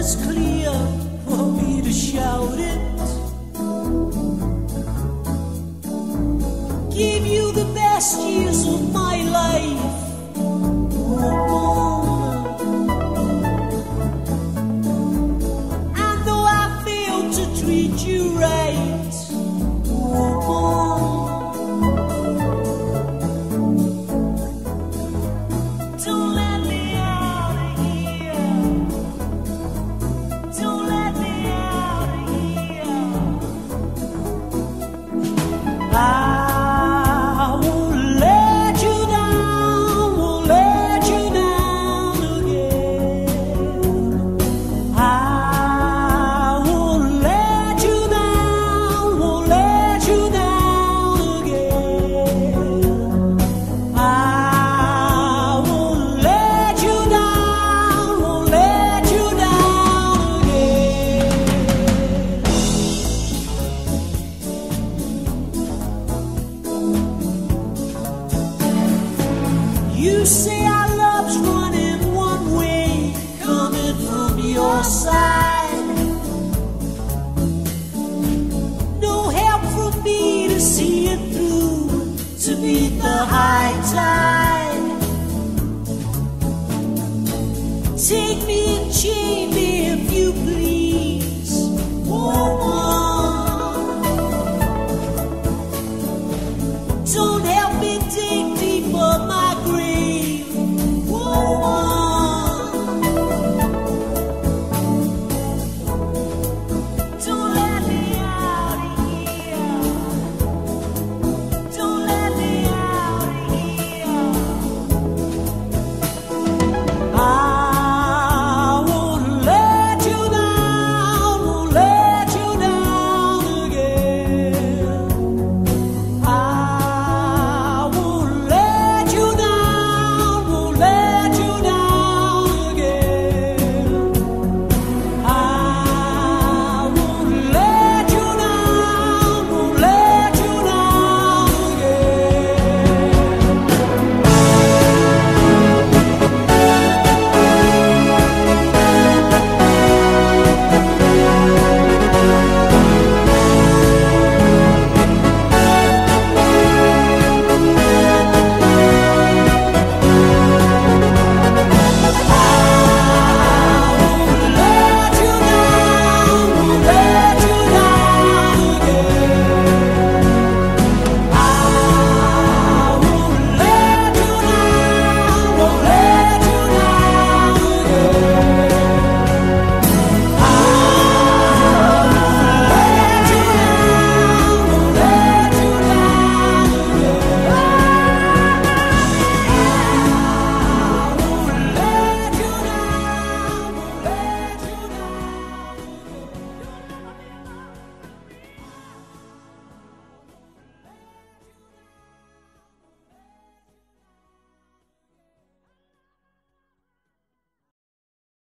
is clear for me to shout it. Give you the best years of my life. And though I failed to treat you right, don't let me out of here. Don't let me out of here. I won't let you down, won't let you down again. I won't let you down, won't let you down again. I won't let you down, won't let you down again. You say our love's running one way, coming from your side. No help for me to see it through, to beat the high tide. Take me and chain me